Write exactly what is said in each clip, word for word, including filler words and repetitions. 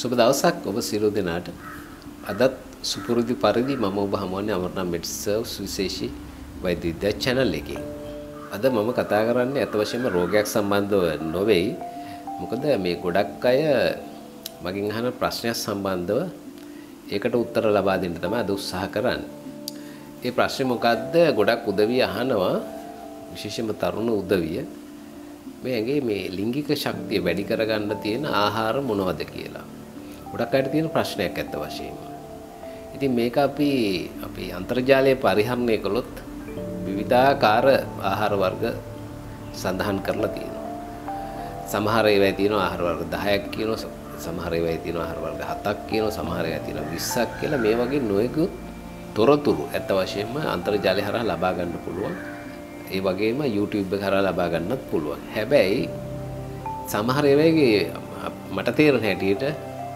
සුබ දවසක් ඔබ සියලු දෙනාට. අදත් සුපුරුදු පරිදි මම ඔබ හමුවන්නේ අමරණම් මෙඩ්සර්ව් සුවිශේෂී වෛද්‍ය විද්‍යා channel එකේ. අද මම කතා කරන්නේ අත වශයෙන්ම රෝගයක් සම්බන්ධව නොවේයි. මොකද මේ ගොඩක් අය මගෙන් අහන ප්‍රශ්නයක් සම්බන්ධව ඒකට උත්තර ලබා දෙන්න තමයි අද උත්සාහ කරන්නේ. ඒ ප්‍රශ්නේ මොකද්ද? ගොඩක් උදවිය අහනවා, විශේෂයෙන්ම තරුණ උදවිය, මේ ඇඟේ මේ ලිංගික ශක්තිය වැඩි කරගන්න තියෙන ආහාර මොනවද කියලා. ගොඩක් අයට තියෙන ප්‍රශ්නයක් ඇත්ත වශයෙන්ම. ඉතින් මේක අපි අපි අන්තර්ජාලයේ පරිහරණය කළොත් විවිධාකාර ආහාර වර්ග සඳහන් කරලා තියෙනවා. සමහර ඒවායි තියෙනවා ආහාර වර්ග දහයක් කියනවා, සමහර ඒවායි තියෙනවා ආහාර වර්ග හතක් කියනවා, සමහර ඒවායි තියෙනවා විස්සක් කියලා. මේ වගේ නොයෙකුත් තොරතුරු ඇත්ත වශයෙන්ම අන්තර්ජාලය හරහා ලබා ගන්න පුළුවන්. ඒ වගේම YouTube එක හරහා ලබා ගන්නත් පුළුවන්. හැබැයි සමහර ඒවායේ මට තේරෙන හැටියට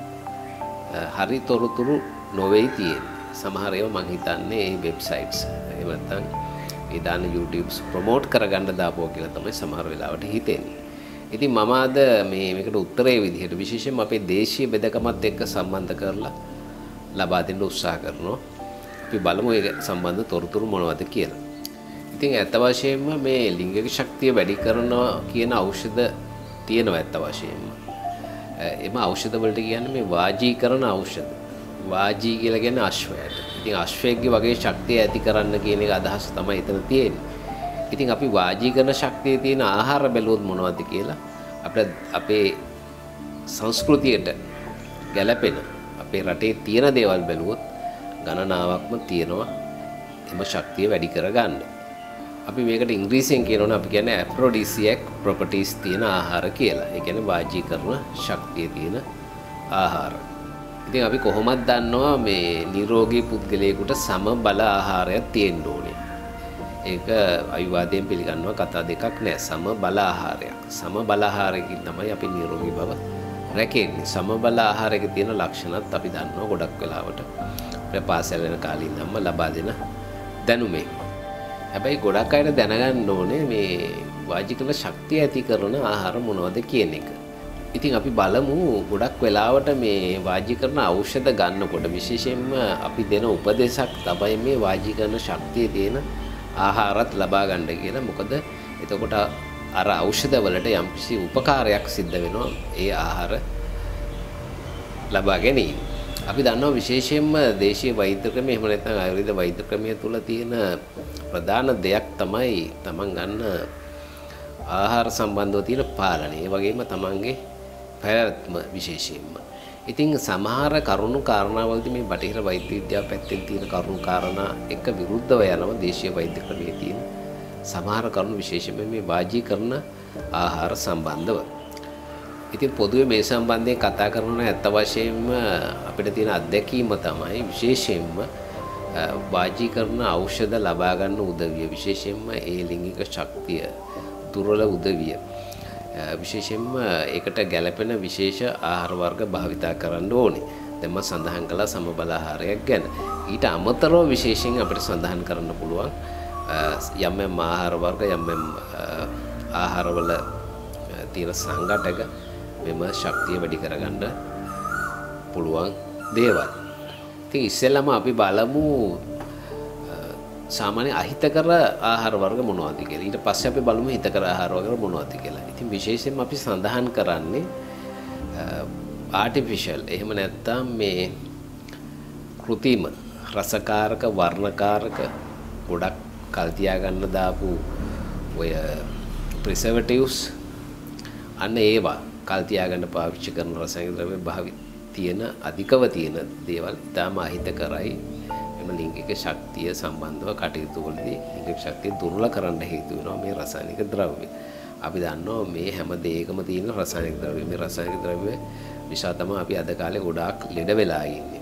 හරි තොරතුරු නොවේයි තියෙන්නේ. සමහර ඒවා මං හිතන්නේ මේ වෙබ්සයිට්ස් එහෙම නැත්නම් මේ දාන YouTube's ප්‍රොමෝට් කරගන්න දාපුවා කියලා තමයි සමහර වෙලාවට හිතෙන්නේ. ඉතින් මම අද මේ මේකට උත්තරේ විදිහට විශේෂයෙන්ම අපේ දේශීය බෙදකමත් එක්ක සම්බන්ධ කරලා ලබා දෙන්න උත්සාහ කරනවා. අපි බලමු ඒ සම්බන්ධ තොරතුරු මොනවද කියලා. ඉතින් ඇත්ත වශයෙන්ම මේ ලිංගික ශක්තිය වැඩි කරනවා කියන ඖෂධ තියෙනවා ඇත්ත වශයෙන්ම. එම ඖෂධ වලට කියන්නේ මේ වාජීකරණ ඖෂධ. වාජී කියලා කියන්නේ අශ්වයාට. ඉතින් අශ්වයෙක්ගේ වගේ ශක්තිය ඇති කරන්න කියන එක අදහස තමයි එතන තියෙන්නේ. ඉතින් අපි වාජීකරණ ශක්තිය තියෙන ආහාර බැලුවොත් මොනවද කියලා අපිට අපේ සංස්කෘතියට ගැළපෙන අපේ රටේ තියෙන දේවල් බැලුවොත් ගණනාවක්ම තියෙනවා එම ශක්තිය වැඩි කරගන්න. අපි මේකට ඉංග්‍රීසියෙන් කියනවනේ අපි කියන්නේ ඇෆ්‍රොඩීසියක් ප්‍රොපර්ටිස් තියෙන ආහාර කියලා. ඒ කියන්නේ වාජීකරණ ශක්තිය තියෙන ආහාර. ඉතින් අපි කොහොමද දන්නවා මේ නිරෝගී පුද්ගලයෙකුට සම බල ආහාරයක් තියෙන්න ඕනේ. ඒක අයුවාදයෙන් පිළිගන්නවා කතා දෙකක් නෑ. සම බල ආහාරයක්. සම බල ආහාරයකින් තමයි අපි නිරෝගී බව රැකෙන්නේ. සම බල ආහාරයක තියෙන ලක්ෂණත් අපි දන්නවා ගොඩක් වෙලාවට. අපේ පාසල් යන කාලේ ඉඳන්ම ලබා දෙන දැනුමේ. හැබැයි ගොඩක් අයට දැනගන්න ඕනේ මේ වාජිකන ශක්තිය ඇති කරන ආහාර මොනවද කියන එක. ඉතින් අපි බලමු ගොඩක් වෙලාවට මේ වාජිකරණ ඖෂධ ගන්නකොට විශේෂයෙන්ම අපි දෙන උපදේශක් තමයි මේ වාජිකරණ ශක්තිය තියෙන ආහාරات ලබා ගන්න කියලා. මොකද එතකොට අර ඖෂධ වලට යම්කිසි උපකාරයක් සිද්ධ වෙනවා ඒ ආහාර ලබා ගැනීම. අපි දන්නවා විශේෂයෙන්ම දේශීය වෛද්‍ය ක්‍රමය එහෙම නැත්නම් ආයුර්වේද වෛද්‍ය ක්‍රමය තුල තියෙන ප්‍රධාන දෙයක් තමයි තමන් ගන්න ආහාර සම්බන්ධව තියෙන පාලනය. ඒ වගේම තමන්ගේ පැවැත්ම විශේෂයෙන්ම. ඉතින් සමහර කරුණු කාරණාවලදී මේ බටහිර වෛද්‍ය විද්‍යාව පැත්තෙන් තියෙන කරුණු කාරණා එක විරුද්ධව යනවා දේශීය වෛද්‍ය ක්‍රමයේ තියෙන සමහර කරුණු විශේෂයෙන්ම මේ වාජීකරණ ආහාර සම්බන්ධව. ඉතින් පොදුවේ මේ සම්බන්ධයෙන් කතා කරන ඇත්ත වශයෙන්ම අපිට තියෙන අත්දැකීම තමයි විශේෂයෙන්ම වාජීකරණ ඖෂධ ලබා ගන්න උදවිය විශේෂයෙන්ම ඒ ලිංගික ශක්තිය දුර්වල උදවිය විශේෂයෙන්ම ඒකට ගැළපෙන විශේෂ ආහාර වර්ග භාවිතා කරන්න ඕනේ. දැන් මම සඳහන් කළා සමබල ආහාරයක් ගැන. ඊට අමතරව විශේෂයෙන් අපිට සඳහන් කරන්න පුළුවන් යම් යම් ආහාර වර්ග යම් යම් ආහාරවල තියෙන සංඝටක මෙම ශක්තිය වැඩි කරගන්න පුළුවන් දේවල්. ඉතින් ඉස්සෙල්ලාම අපි බලමු සාමාන්‍ය අහිතකර ආහාර වර්ග මොනවද කියලා. ඊට පස්සේ අපි බලමු හිතකර ආහාර වර්ග මොනවද කියලා. ඉතින් විශේෂයෙන්ම අපි සඳහන් කරන්නේ ආටිෆිෂල් එහෙම නැත්නම් මේ કૃතිම රසකාරක වර්ණකාරක ගොඩක් කල් තියා ගන්න දාපු ඔය ප්‍රිසර්වටිව්ස් අන්න ඒවා කල් තියාගන්න පාවිච්චි කරන රසායනික ද්‍රව්‍ය භාවිත තියෙන අධිකව තියෙන දේවල් ඉතාම අහිතකරයි. එම ලිංගික ශක්තිය සම්බන්ධව කටයුතු වලදී ලිංගික ශක්තිය දුර්වල කරන්න හේතු වෙනවා මේ රසායනික ද්‍රව්‍ය. අපි දන්නවා මේ හැම දෙයකම තියෙන රසායනික ද්‍රව්‍ය. මේ රසායනික ද්‍රව්‍ය නිසා තමයි අපි අද කාලේ ගොඩාක් ලෙඩ වෙලා ඉන්නේ.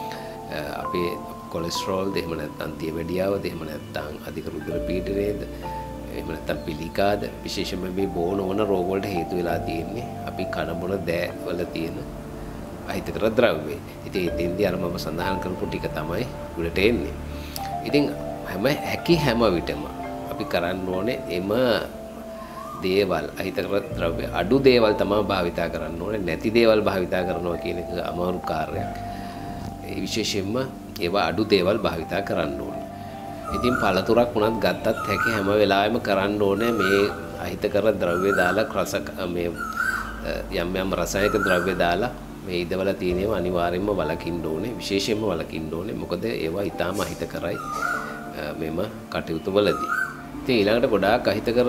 අපේ කොලෙස්ටරෝල් එහෙම නැත්නම් දියවැඩියාවද එහෙම නැත්නම් අධික රුධිර පීඩනයේද එහෙම නැත්නම් පිළිකාද විශේෂයෙන්ම මේ බෝන වන රෝග වලට හේතු වෙලා තියෙන්නේ අපි කන බොන දෑ වල තියෙන අහිතකර ද්‍රව්‍ය. ඉතින් එතෙන්දී අර මම සඳහන් කරපු ටික තමයි උඩට එන්නේ. ඉතින් හැම හැකි හැම විටම අපි කරන්න ඕනේ එම දේවල් අහිතකර ද්‍රව්‍ය අඩු දේවල් තමයි භාවිතා කරන්න ඕනේ. නැති දේවල් භාවිතා කරනවා කියන එක අමාරු කාර්යයක්. ඒ විශේෂයෙන්ම ඒවා අඩු දේවල් භාවිතා කරන්න ඕනේ. ඉතින් පළතුරක් වුණත් ගත්තත් හැකි හැම වෙලාවෙම කරන්න ඕනේ මේ අහිතකර ද්‍රව්‍ය දාලා රස මේ යම් යම් රසායනික ද්‍රව්‍ය දාලා මේ ඉදවල තියෙනව අනිවාර්යයෙන්ම වලකින්න ඕනේ. විශේෂයෙන්ම වලකින්න ඕනේ. මොකද ඒවා ඊටාම අහිතකරයි මෙම කටයුතු වලදී. ඉතින් ඊළඟට ගොඩාක් අහිතකර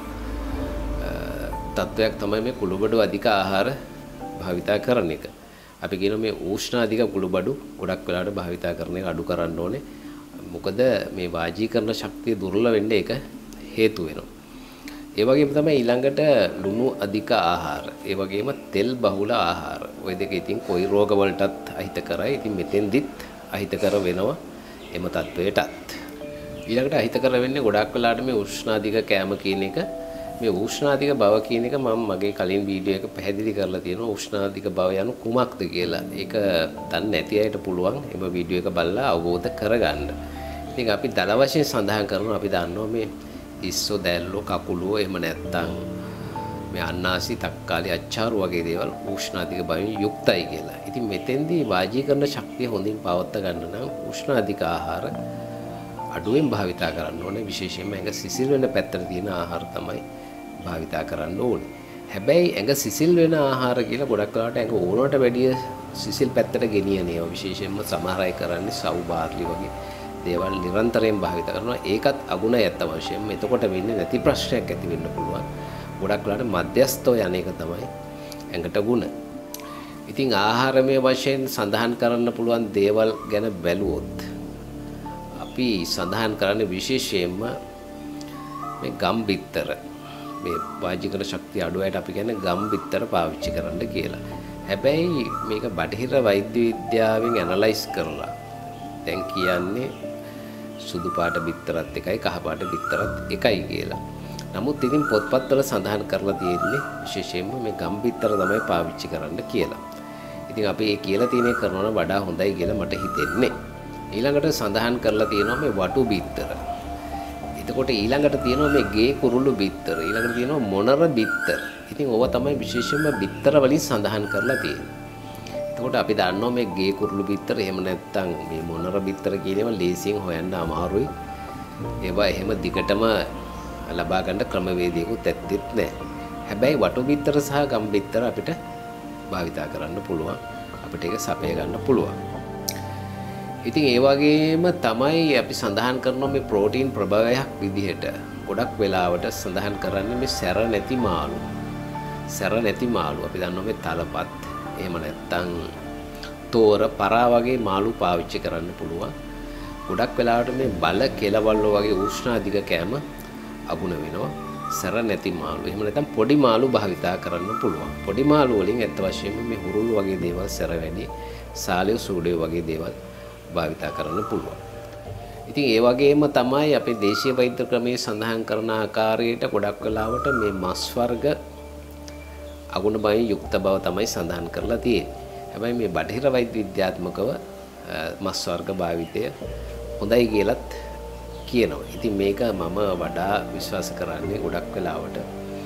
තත්වයක් තමයි මේ කුළුබඩු අධික ආහාර භාවිතා කරන එක. අපි කියන මේ උෂ්ණ අධික කුළුබඩු ගොඩක් වෙලාවට භාවිතා කරන එක අඩු කරන්න ඕනේ. මොකද මේ වාජීකරණ ශක්තිය දුර්වල වෙන්න ඒක හේතු වෙනවා. ඒ වගේම තමයි ඊළඟට ලුණු අධික ආහාර, ඒ වගේම තෙල් බහුල ආහාර. ওই දෙක ඉතින් කොයි රෝග වලටත් අහිතකරයි. ඉතින් මෙතෙන්දිත් අහිතකර වෙනවා එම තත්වයටත්. ඊළඟට අහිතකර වෙන්නේ ගොඩක් වෙලාවට මේ උෂ්ණ අධික කෑම කියන එක. මේ උෂ්ණාධික බව කියන එක මම මගේ කලින් වීඩියෝ එක පැහැදිලි කරලා තියෙනවා. උෂ්ණාධික බව යනු කුමක්ද කියලා. ඒක දන්නේ නැති අයට පුළුවන් එම වීඩියෝ එක බලලා අවබෝධ කරගන්න. ඉතින් අපි දල වශයෙන් සඳහන් කරනවා අපි දන්නවා මේ ඉස්සෝ දැල්ලෝ කකුලෝ එහෙම නැත්නම් මේ අන්නාසි තක්කාලි අච්චාරු වගේ දේවල් උෂ්ණාධික බවින් යුක්තයි කියලා. ඉතින් මෙතෙන්දී වාජීකරණ ශක්තිය හොඳින් පවත්වා ගන්න නම් උෂ්ණාධික ආහාර අඩුවෙන් භාවිතා කරන්න ඕනේ. විශේෂයෙන්ම ඒක සිසිල් වෙන පැත්තට තියෙන ආහාර තමයි භාවිතා කරන්න ඕනේ. හැබැයි ඇඟ සිසිල් වෙන ආහාර කියලා ගොඩක් වෙලාවට ඇඟ ඕනකට වැඩිය සිසිල් පැත්තට ගෙනියන ඒවා විශේෂයෙන්ම සමහර අය කරන්නේ සව් බාර්ලි වගේ දේවල් නිරන්තරයෙන් භාවිත කරනවා. ඒකත් අගුණයි ඇත්ත වශයෙන්ම. එතකොට වෙන්නේ නැති ප්‍රශ්නයක් ඇති වෙන්න පුළුවන්. ගොඩක් වෙලාවට මධ්‍යස්ථව යන එක තමයි ඇඟට ගුණ. ඉතින් ආහාරමය වශයෙන් සඳහන් කරන්න පුළුවන් දේවල් ගැන බැලුවොත් අපි සඳහන් කරන්නේ විශේෂයෙන්ම මේ ගම් බිත්තර මේ වාජිකර ශක්තිය අඩු අයට අපි කියන්නේ ගම් බිත්තර පාවිච්චි කරන්න කියලා. හැබැයි මේක බටහිර වෛද්‍ය විද්‍යාවෙන් ඇනලයිස් කරලා දැන් කියන්නේ සුදු පාට බිත්තරත් එකයි කහ පාට බිත්තරත් එකයි කියලා. නමුත් ඉතින් පොත්පත්වල සඳහන් කරලා තියෙන්නේ විශේෂයෙන්ම මේ ගම් බිත්තර තමයි පාවිච්චි කරන්න කියලා. ඉතින් අපි ඒ කියලා තියෙන කරනවා වඩා හොඳයි කියලා මට හිතෙන්නේ. ඊළඟට සඳහන් කරලා තියෙනවා මේ වටු බිත්තර. එතකොට ඊළඟට තියෙනවා මේ ගේ කුරුළු බිත්තර. ඊළඟට තියෙනවා මොනර බිත්තර. ඉතින් ඕවා තමයි විශේෂයෙන්ම බිත්තර වලින් සඳහන් කරලා තියෙන්නේ. එතකොට අපි දන්නවා මේ ගේ කුරුළු බිත්තර එහෙම නැත්නම් මේ මොනර බිත්තර කියන ඒවා ලේසියෙන් හොයන්න අමාරුයි. ඒවා එහෙම දිගටම ලබා ගන්න ක්‍රමවේදයකුත් ඇත්තෙත් නැහැ. හැබැයි වටු බිත්තර සහ ගම් බිත්තර අපිට භාවිතා කරන්න පුළුවන්. අපිට ඒක සපය ගන්න පුළුවන්. ඉතින් ඒ වගේම තමයි අපි සඳහන් කරනවා මේ ප්‍රෝටීන් ප්‍රභවයක් විදිහට ගොඩක් වෙලාවට සඳහන් කරන්නේ මේ සැර නැති මාළු. සැර නැති මාළු අපි දන්නවා මේ තලපත් එහෙම නැත්නම් තෝර පරා වගේ මාළු පාවිච්චි කරන්න පුළුවන්. ගොඩක් වෙලාවට මේ බල කෙලවල් වගේ උෂ්ණ අධික කෑම අගුණ වෙනවා. සැර නැති මාළු එහෙම නැත්නම් පොඩි මාළු භාවිතා කරන්න පුළුවන්. පොඩි මාළු වලින් ඇත්ත වශයෙන්ම මේ හුරුළු වගේ දේවල් සැර වැඩි සාලිය සූඩේ වගේ දේවල් භාවිතා කරන්න පුළුවන්. ඉතින් ඒ වගේම තමයි අපේ දේශීය වෛද්‍ය ක්‍රමයේ සඳහන් කරන ආකාරයට ගොඩක් වෙලාවට මේ මස් වර්ග අගුණ බවින් යුක්ත බව තමයි සඳහන් කරලා තියෙන්නේ. හැබැයි මේ බටහිර වෛද්‍ය විද්‍යාත්මකව මස් වර්ග භාවිතය හොඳයි කියලත් කියනවා. ඉතින් මේක මම වඩා විශ්වාස කරන්නේ ගොඩක් වෙලාවට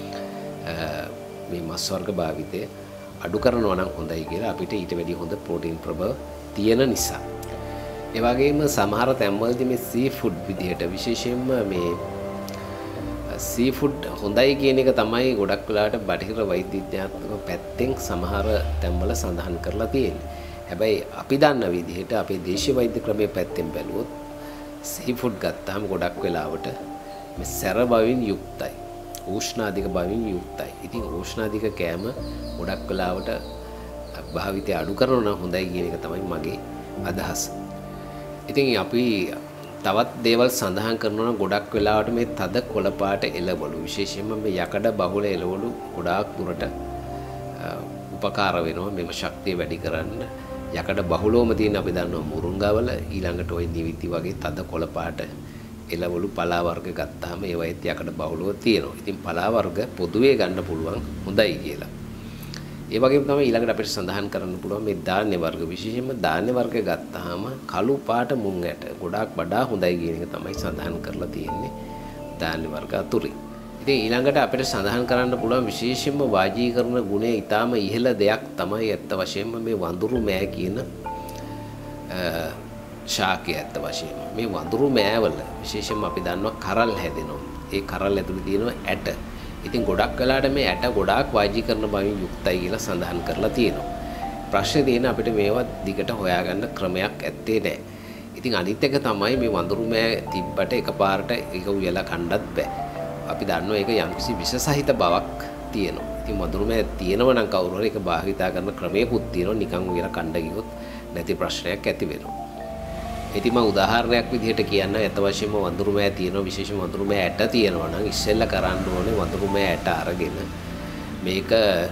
මේ මස් වර්ග භාවිතය අඩු කරනවා නම් හොඳයි කියලා අපිට ඊට වැඩි හොඳ ප්‍රෝටීන් ප්‍රභව තියෙන නිසා. ඒ වගේම සමහර තැන්වලදී මේ සී ෆුඩ් විදිහට විශේෂයෙන්ම මේ සී ෆුඩ් හොඳයි කියන එක තමයි ගොඩක් වෙලාවට බටහිර වෛද්‍ය විද්‍යාත්මක පැත්තෙන් සමහර තැන්වල සඳහන් කරලා තියෙන්නේ. හැබැයි අපි දන්න විදිහට අපේ දේශීය වෛද්‍ය ක්‍රමයේ පැත්තෙන් බැලුවොත් සී ෆුඩ් ගත්තාම ගොඩක් වෙලාවට මේ සැර බවින් යුක්තයි. උෂ්ණාධික බවින් යුක්තයි. ඉතින් උෂ්ණාධික කෑම ගොඩක් වෙලාවට භාවිතය අඩු කරනවා නම් හොඳයි කියන එක තමයි මගේ අදහස. ඉතින් අපි තවත් දේවල් සඳහන් කරනවා නම් ගොඩක් වෙලාවට මේ තද කොළ පාට එළවලු විශේෂයෙන්ම මේ යකඩ බහුල එළවලු ගොඩාක් දුරට උපකාර වෙනවා මෙම ශක්තිය වැඩි කරන්න. යකඩ බහුලවම තියෙන අපි දන්නවා මුරුංගාවල ඊළඟට ওই නිවිති වගේ තද කොළ පාට එළවලු පලා වර්ග ගත්තාම ඒවයිත් යකඩ බහුලව තියෙනවා. ඉතින් පලා වර්ග පොදුවේ ගන්න පුළුවන් හොඳයි කියලා. ඒ වගේම තමයි ඊළඟට අපිට සඳහන් කරන්න පුළුවන් මේ ධාන්‍ය වර්ග විශේෂයෙන්ම ධාන්‍ය වර්ග ගත්තාම කළු පාට මුං ඇට ගොඩාක් වඩා හොඳයි කියන එක තමයි සඳහන් කරලා තියෙන්නේ ධාන්‍ය වර්ග අතුරින්. ඉතින් ඊළඟට අපිට සඳහන් කරන්න පුළුවන් විශේෂයෙන්ම වාජීකරණ ගුණය ඊටාම ඉහළ දෙයක් තමයි ඇත්ත වශයෙන්ම මේ වඳුරු මෑ කියන ශාකය. ඇත්ත වශයෙන්ම මේ වඳුරු මෑවල විශේෂයෙන්ම අපි දන්නවා කරල් හැදෙනවා. ඒ කරල් ඇතුලේ තියෙනවා ඇට. ඉතින් ගොඩක් වෙලාට මේ ඇට ගොඩාක් වාජීකරණ බවින් යුක්තයි කියලා සඳහන් කරලා තියෙනවා. ප්‍රශ්නේ තියෙන අපිට මේවා දිගට හොයාගන්න ක්‍රමයක් ඇත්තේ නැහැ. ඉතින් අනිත් එක තමයි මේ වඳුරු මෑ තිබ්බට එකපාරට ඒක උයලා කණ්ඩත් බෑ. අපි දන්නවා ඒක යම්කිසි විෂ සහිත බවක් තියෙනවා. ඉතින් වඳුරු මෑ තියෙනවා නම් කවුරු හරි ඒක භාවිතා කරන ක්‍රමයකුත් තියෙනවා. නිකන් උයලා කණ්ඩ ගියොත් නැති ප්‍රශ්නයක් ඇති වෙනවා. ඉතින් මම උදාහරණයක් විදිහට කියන්න ඇත්ත වශයෙන්ම වඳුරු මෑ තියෙනවා විශේෂම වඳුරු මෑ ඇට තියෙනවා නම් ඉස්සෙල්ලා කරන්න ඕනේ වඳුරු මෑ ඇට අරගෙන මේක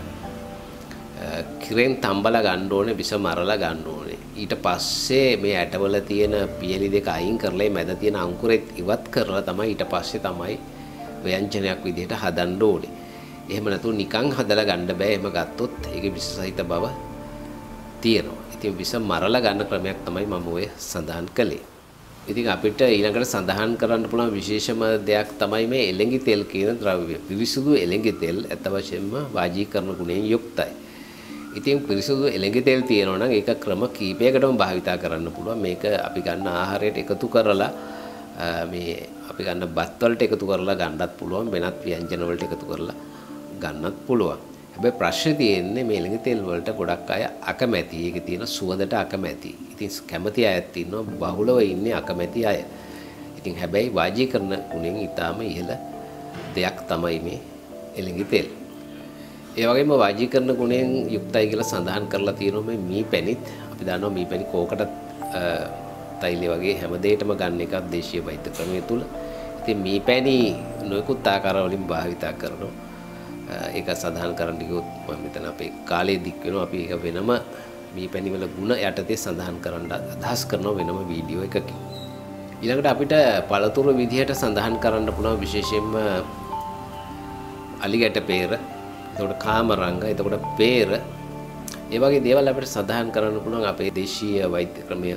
කිරෙන් තම්බලා ගන්න ඕනේ විස මරලා ගන්න ඕනේ. ඊට පස්සේ මේ ඇටවල තියෙන පියලි දෙක අයින් කරලා මැද තියෙන අංකුරෙත් ඉවත් කරලා තමයි ඊට පස්සේ තමයි ව්‍යංජනයක් විදිහට හදන්න ඕනේ. එහෙම නැතුව නිකන් හදලා ගන්න බෑ. එහෙම ගත්තොත් ඒකේ විස සහිත බව තියෙනවා. ඉතින් විස මරලා ගන්න ක්‍රමයක් තමයි මම ඔය සඳහන් කළේ. ඉතින් අපිට ඊළඟට සඳහන් කරන්න පුළුවන් විශේෂම දෙයක් තමයි මේ එළඟි තෙල් කියන ද්‍රව්‍ය. පිරිසුදු එළඟි තෙල් ඇත්ත වශයෙන්ම වාජීකරණ ගුණයෙන් යුක්තයි. ඉතින් පිරිසුදු එළඟි තෙල් තියෙනවා නම් ඒක ක්‍රම කීපයකටම භාවිතා කරන්න පුළුවන්. මේක අපි ගන්න ආහාරයට එකතු කරලා මේ අපි ගන්න බත් වලට එකතු කරලා ගන්නත් පුළුවන්. වෙනත් ව්‍යංජන වලට එකතු කරලා ගන්නත් පුළුවන්. හැබැයි ප්‍රශ්නේ තියෙන්නේ මේ එළඟි තෙල් වලට ගොඩක් අය අකමැති. ඒකේ තියෙන සුවඳට අකමැති. ඉතින් කැමති අයත් ඉන්නවා බහුලව ඉන්නේ අකමැති අය. ඉතින් හැබැයි වාජීකරණ ගුණයෙන් ඊටාම ඉහළ දෙයක් තමයි මේ එළඟි තෙල්. ඒ වගේම වාජීකරණ ගුණයෙන් යුක්තයි කියලා සඳහන් කරලා තියෙනවා මේ මී පැණිත්. අපි දන්නවා මී පැණි කෝකට තෛලය වගේ හැම දෙයකම ගන්න එකක් දේශීය වෛද්‍ය ක්‍රමය තුල. ඉතින් මී පැණි නොයෙකුත් ආකාර වලින් භාවිතා කරනවා. ඒක සඳහන් කරන්න ගියොත් මම මෙතන අපේ කාලේ දික් වෙනවා. අපි ඒක වෙනම මී පැණි වල ಗುಣ යටතේ සඳහන් කරන්න අදහස් කරන වෙනම වීඩියෝ එකකින්. ඊළඟට අපිට පළතුරු විදිහට සඳහන් කරන්න පුළුවන් විශේෂයෙන්ම අලිගැට peer, එතකොට කාමරංග, එතකොට peer, ඒ වගේ දේවල් අපිට සඳහන් කරන්න පුළුවන් අපේ දේශීය වෛද්‍ය ක්‍රමය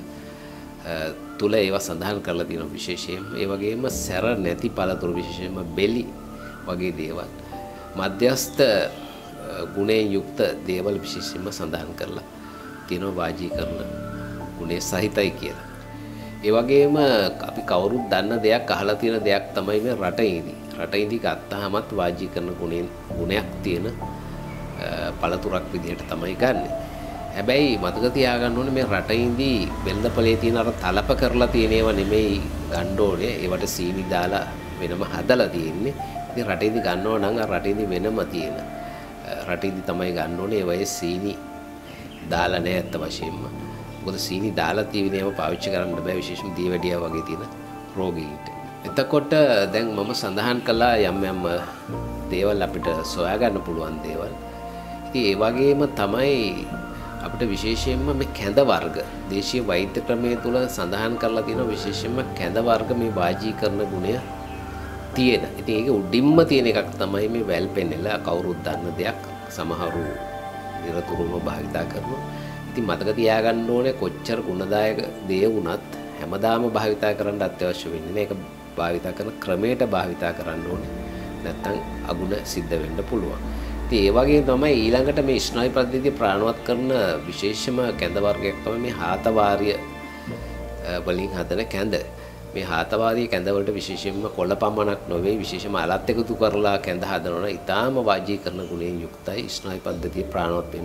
තුල ඒවා සඳහන් කරලා තියෙනවා විශේෂයෙන්. ඒ වගේම සැර නැති පළතුරු විශේෂයෙන්ම බෙලි වගේ දේවල් මධ්‍යස්ථ ගුණයෙන් යුක්ත දේවල් විශේෂයෙන්ම සඳහන් කරලා තියෙනවා වාජීකරණ ගුණය සහිතයි කියලා. ඒ වගේම අපි කවුරුත් දන්න දෙයක් අහලා තියෙන දෙයක් තමයි මේ රටඉඳි. රටඉඳි ගත්තාමත් වාජීකරණ ගුණයෙන් ගුණයක් තියෙන පළතුරක් විදිහට තමයි ගන්නෙ. හැබැයි මතක තියාගන්න ඕනේ මේ රටඉඳි වෙළඳපොලේ තියෙන අර තලප කරලා තියෙන ඒවා නෙමෙයි ගන්න ඕනේ. ඒවට සීනි දාලා වෙනම හදලා තියෙන්නේ. ඉතින් රටඉඳි ගන්නවා නම් අර රටඉඳි වෙනම තියෙන රටඉඳි තමයි ගන්න ඕනේ. ඒවයේ සීනි දාලා නැහැ අත්ත වශයෙන්ම. මොකද සීනි දාලා තියෙන ඒවා පාවිච්චි කරන්න බෑ විශේෂම දියවැඩියා වගේ තියෙන රෝගීන්ට. එතකොට දැන් මම සඳහන් කළා යම් යම් දේවල් අපිට සොයා ගන්න පුළුවන් දේවල්. ඉතින් ඒ වගේම තමයි අපිට විශේෂයෙන්ම මේ කැඳ වර්ග දේශීය වෛද්‍ය ක්‍රමයේ තුල සඳහන් කරලා තියෙන විශේෂයෙන්ම කැඳ වර්ග මේ වාජීකරණ ගුණය තියෙන. ඉතින් ඒක උඩින්ම තියෙන එකක් තමයි මේ වැල් පෙන්නල කවුරුත් දන්න දෙයක්. සමහරු නිරතුරුවම භාවිතා කරනවා. ඉතින් මතක තියාගන්න ඕනේ කොච්චර ගුණදායක දේ වුණත් හැමදාම භාවිතා කරන්න අත්‍යවශ්‍ය වෙන්නේ නැහැ. ඒක භාවිතා කරන ක්‍රමයට භාවිතා කරන්න ඕනේ. නැත්තම් අගුණ සිද්ධ වෙන්න පුළුවන්. ඉතින් ඒ වගේ තමයි ඊළඟට මේ ස්නායු පද්ධතිය ප්‍රාණවත් කරන විශේෂම කැඳ වර්ගයක් තමයි මේ හාතවාරිය වලින් හදන කැඳ. මේ හාතවාරිය කැඳ වලට විශේෂයෙන්ම කොළ පමණක් නොවේ විශේෂම අලත් එකතු කරලා කැඳ හදනවා. ඊටාම වාජීකරණ ගුණයෙන් යුක්තයි ස්නායු පද්ධතිය ප්‍රාණවත් වෙන්න.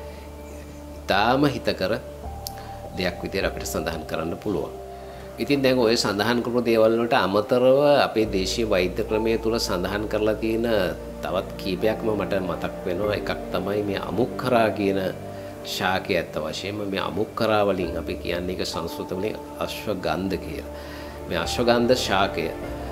ඊටාම හිතකර දෙයක් විදිහට අපිට සඳහන් කරන්න පුළුවන්. ඉතින් දැන් ඔය සඳහන් කරපු දේවල් වලට අමතරව අපේ දේශීය වෛද්‍ය ක්‍රමයේ තුල සඳහන් කරලා තියෙන තවත් කීපයක්ම මට මතක් වෙනවා. එකක් තමයි මේ අමුක්කරා කියන ශාකය. ඇත්ත වශයෙන්ම මේ අමුක්කරා වලින් අපි කියන්නේ ඒක සංස්කෘත වලින් අශ්වගන්ධ කියලා. මේ අශ්වගන්ධ ශාකය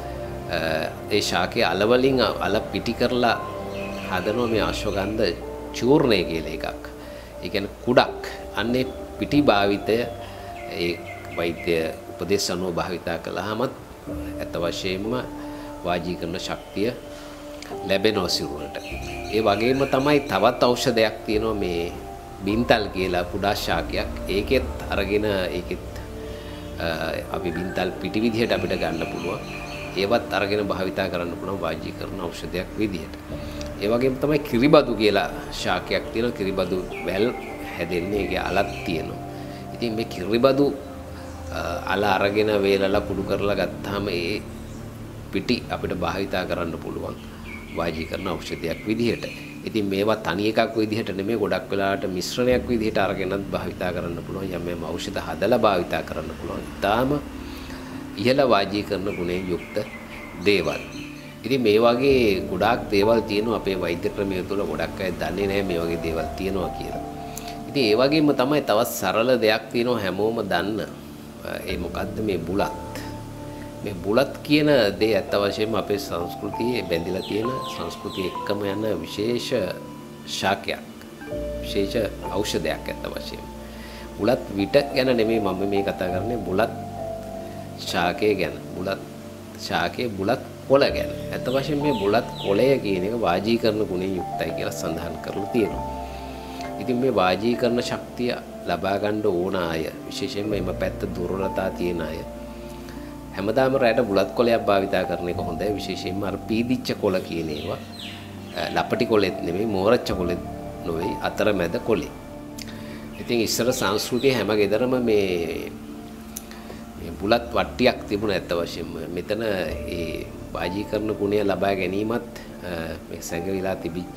ඒ ශාකයේ අල වලින් අල පිටි කරලා හදනවා මේ අශ්වගන්ධ චූර්ණය කියලා එකක්. ඒ කියන්නේ කුඩක්. අන්නේ පිටි භාවිතය ඒ වෛද්‍ය උපදේශ අනුව භාවිතා කළාම ඇත්ත වශයෙන්ම වාජීකරණ ශක්තිය ලැබෙනවා සිරුරට. ඒ වගේම තමයි තවත් ඖෂධයක් තියෙනවා මේ බින්තල් කියලා කුඩා ශාකයක්. ඒකෙත් අරගෙන ඒකෙත් අපි බින්තල් පිටි විදිහට අපිට ගන්න පුළුවන්. ඒවත් අරගෙන භාවිතා කරන්න පුළුවන් වාජීකරණ ඖෂධයක් විදිහට. ඒ වගේම තමයි කිරිබදු කියලා ශාකයක් තියෙනවා. කිරිබදු වැල් හැදෙන්නේ ඒකේ අලක් තියෙනවා. ඉතින් මේ කිරිබදු අල අරගෙන වේලලා කුඩු කරලා ගත්තාම ඒ පිටි අපිට භාවිතා කරන්න පුළුවන් වාජීකරණ ඖෂධයක් විදිහට. ඉතින් මේවා තනි එකක් විදිහට නෙමෙයි ගොඩක් වෙලාවට මිශ්‍රණයක් විදිහට අරගෙනත් භාවිතා කරන්න පුළුවන්. යම් යම් ඖෂධ හදලා භාවිතා කරන්න පුළුවන්. ඊටාම ඉහළ වාජීකරණ ගුණයෙන් යුක්ත දේවල්. ඉතින් මේ වගේ ගොඩාක් දේවල් තියෙනවා අපේ වෛද්‍ය ක්‍රමය තුළ. ගොඩක් අය දන්නේ නැහැ මේ වගේ දේවල් තියෙනවා කියලා. ඉතින් ඒ වගේම තමයි තවත් සරල දෙයක් තියෙනවා හැමෝම දන්න. ඒ මොකද්ද මේ බුලත්. මේ බුලත් කියන දේ ඇත්ත වශයෙන්ම අපේ සංස්කෘතියේ බැඳිලා තියෙන සංස්කෘතිය එක්කම යන විශේෂ ශාකයක්. විශේෂ ඖෂධයක් ඇත්ත වශයෙන්ම. බුලත් විට ගැන නෙමෙයි මම මේ කතා කරන්නේ බුලත් ශාකය ගැන. බුලත් ශාකයේ බුලත් කොළ ගැන. ඇත්ත වශයෙන්ම මේ බුලත් කොළය කියන එක වාජීකරණ ගුණයෙන් යුක්තයි කියලා සඳහන් කරලා තියෙනවා. ඉතින් මේ වාජීකරණ ශක්තිය ලබා ගන්න ඕන අය විශේෂයෙන්ම මේ පැත්ත දුර්වලතා තියෙන අය හැමදාම රැට බුලත් කොළයක් භාවිතා කරන එක හොඳයි. විශේෂයෙන්ම අර පීදිච්ච කොළ කියන ඒවා ලපටි කොළෙත් නෙමෙයි මෝරච්ච කොළෙත් නොවේ අතරමැද කොළේ. ඉතින් ඉස්සර සංස්කෘතිය හැම ගෙදරම මේ මේ බුලත් වට්ටියක් තිබුණා ඇත්ත වශයෙන්ම. මෙතන ඒ වාජීකරණ ගුණය ලබා ගැනීමත් මේ සැඟවිලා තිබිච්ච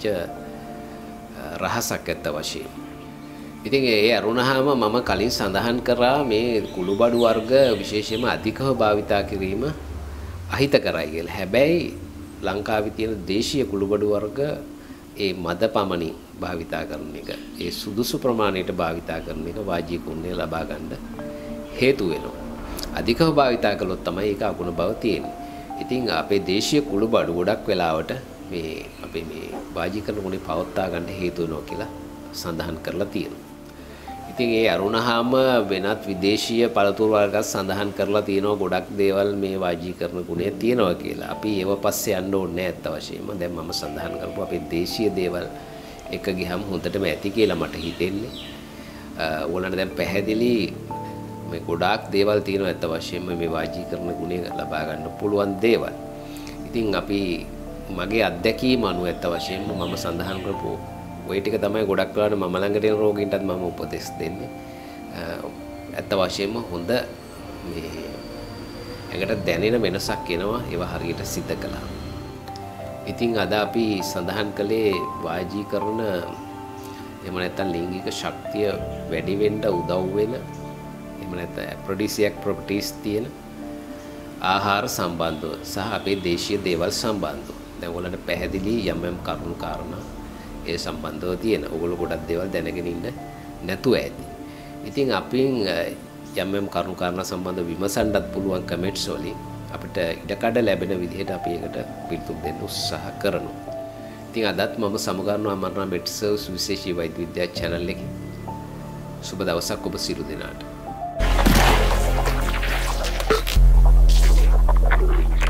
රහසක් ඇත්ත වශයෙන්. ඉතින් ඒ අරුණහාම මම කලින් සඳහන් කරා මේ කුළුබඩු වර්ග විශේෂයෙන්ම අධිකව භාවිතා කිරීම අහිතකරයි කියලා. හැබැයි ලංකාවේ තියෙන දේශීය කුළුබඩු වර්ග ඒ මද පමණින් භාවිතා කරන එක, ඒ සුදුසු ප්‍රමාණයට භාවිතා කරන එක වාජීකරණය ලබා ගන්න හේතු වෙනවා. අධිකව භාවිතා කළොත් තමයි ඒක අගුණ බව තියෙන්නේ. ඉතින් අපේ දේශීය කුළුබඩු ගොඩක් වෙලාවට මේ අපේ මේ වාජීකරණ ගුණය පවත්වා ගන්න හේතු වෙනවා කියලා සඳහන් කරලා තියෙනවා. ඉතින් ඒ අරුණහාම වෙනත් විදේශීය පළතුරු වර්ග සඳහන් කරලා තියෙනවා ගොඩක් දේවල් මේ වාජීකරණ ගුණය තියෙනවා කියලා. අපි ඒව පස්සේ යන්න ඕනේ නැහැ අත්ත වශයෙන්ම. දැන් මම සඳහන් කරපු අපේ දේශීය දේවල් එක ගියහම හොඳටම ඇති කියලා මට හිතෙන්නේ. ඕලන්න දැන් පැහැදිලි මේ ගොඩාක් දේවල් තියෙනවා අත්ත වශයෙන්ම මේ වාජීකරණ ගුණය ලබා ගන්න පුළුවන් දේවල්. ඉතින් අපි මගේ අත්දැකීම අනුව අත්ත වශයෙන්ම මම සඳහන් කරපු ඔය ටික තමයි ගොඩක් වෙලාවට මම ළඟට එන රෝගීන්ටත් මම උපදෙස් දෙන්නේ. ඇත්ත වශයෙන්ම හොඳ මේ ඇඟට දැනෙන වෙනසක් එනවා ඒවා හරියට සිද්ධ කළා. ඉතින් අද අපි සඳහන් කළේ වාජීකරණ එහෙම නැත්නම් ලිංගික ශක්තිය වැඩි වෙන්න උදව් වෙන එහෙම නැත්නම් ඇෆ්‍රොඩිසියක් ප්‍රොපර්ටිස් තියෙන ආහාර සම්බන්ධව සහ අපේ දේශීය දේවල් සම්බන්ධව. දැන් ඔයාලට පැහැදිලි යම් යම් කරුණු කාරණා ඒ සම්බන්ධව තියෙන. ඔයගොල්ලෝ ගොඩක් දේවල් දැනගෙන ඉන්න නැතුව ඇති. ඉතින් අපින් යම් යම් කරුණු කාරණා සම්බන්ධව විමසන්නත් පුළුවන් කමෙන්ට්ස් වලින් අපිට ඉඩකඩ ලැබෙන විදිහට අපි ඒකට පිළිතුරු දෙන්න උත්සාහ කරනවා. ඉතින් අදත් මම සමුගන්නවා අමරණ මෙඩ්සර්ව්ස් විශේෂී වෛද්‍ය විද්‍යා channel එකේ. සුබ දවසක් ඔබ සියලු දෙනාට.